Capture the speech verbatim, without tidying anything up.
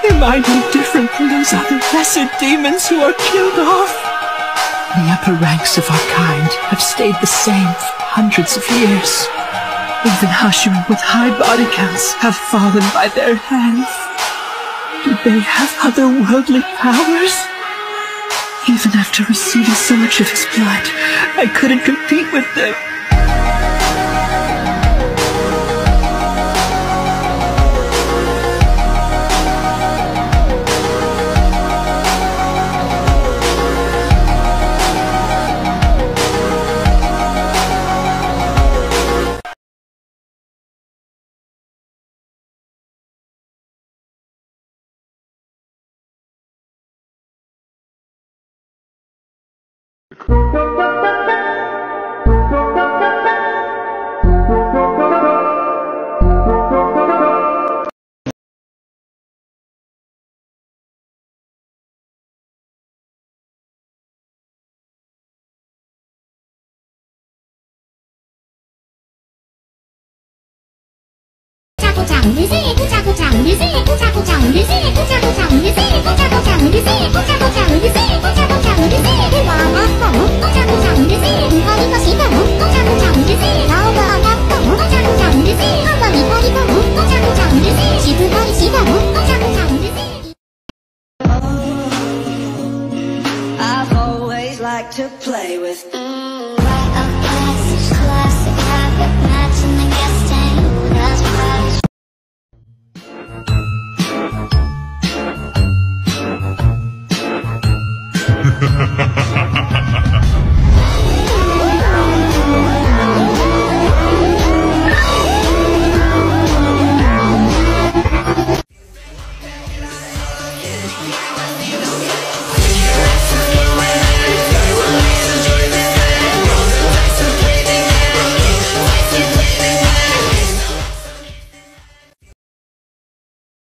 Am I no different from those other lesser demons who are killed off? The upper ranks of our kind have stayed the same for hundreds of years. Even Hashira with high body counts have fallen by their hands. Do they have otherworldly powers? Even after receiving so much of his blood, I couldn't compete with them. 고장 우르세 고장 고장 우르세 고장 고장 우르세 고장 고장 우르세 고장 고장 우르세 고장